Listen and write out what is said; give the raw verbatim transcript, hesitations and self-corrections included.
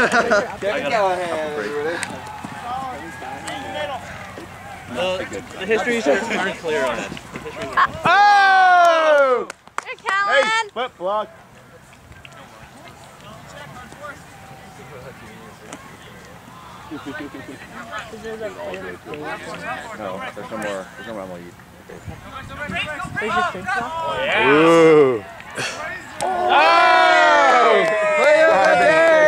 Kevin Callahan. The, the histories are, aren't clear on it. Oh! Here, Callahan! Hey, foot block. No, there's no more. There's no more eat. There's just pink stuff? Ooh. Oh!